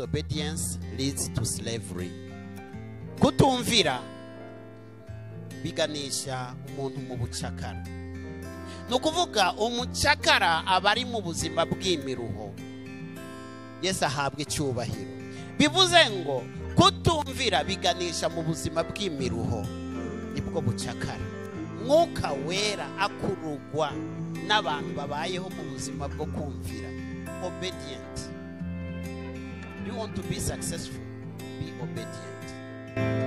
disobedience leads to slavery. Kutumvira biganisha umuntu mu bucakara. Nukuvuga umucakara abari mu buzima bw'imiruho. Yesu ahabwe icyubahiro. Bivuze ngo kutumvira biganisha mu buzima bw'imiruho nibwo bucakara. Mwuka wera akurugwa n'abantu babayeho mu buzima bwo kumvira. Obedient. You want to be successful? Be obedient.